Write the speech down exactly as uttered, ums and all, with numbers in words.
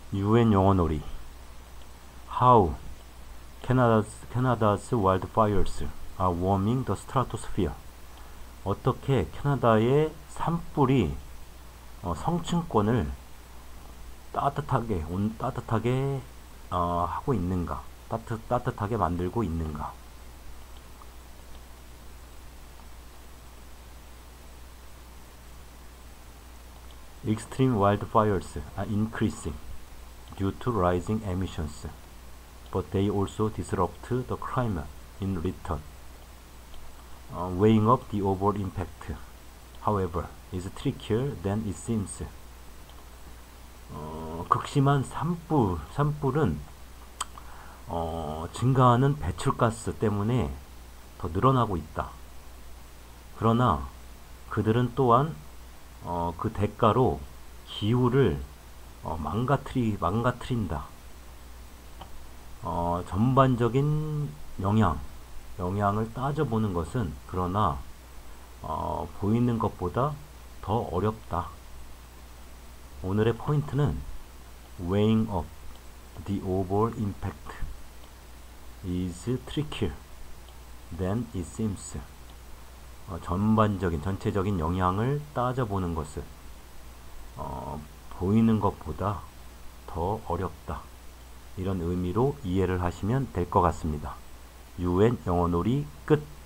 유엔 영어놀이. How Canada's, Canada's wildfires are warming the stratosphere. 어떻게 캐나다의 산불이 어, 성층권을 따뜻하게 온 따뜻하게 어, 하고 있는가? 따뜻 따뜻하게 만들고 있는가? Extreme wildfires are increasing due to rising emissions, but they also disrupt the climate in return. Uh, weighing up the overall impact, however, is trickier than it seems. 어, 극심한 산불, 산불은 어, 증가하는 배출가스 때문에 더 늘어나고 있다. 그러나 그들은 또한 어, 그 대가로 기후를 어, 망가뜨리, 망가뜨린다. 어, 전반적인 영향, 영향을 따져보는 것은 그러나 어, 보이는 것보다 더 어렵다. 오늘의 포인트는 weighing up the overall impact is trickier than it seems. 어, 전반적인, 전체적인 영향을 따져보는 것은 어, 보이는 것보다 더 어렵다. 이런 의미로 이해를 하시면 될 것 같습니다. 유엔 영어놀이 끝.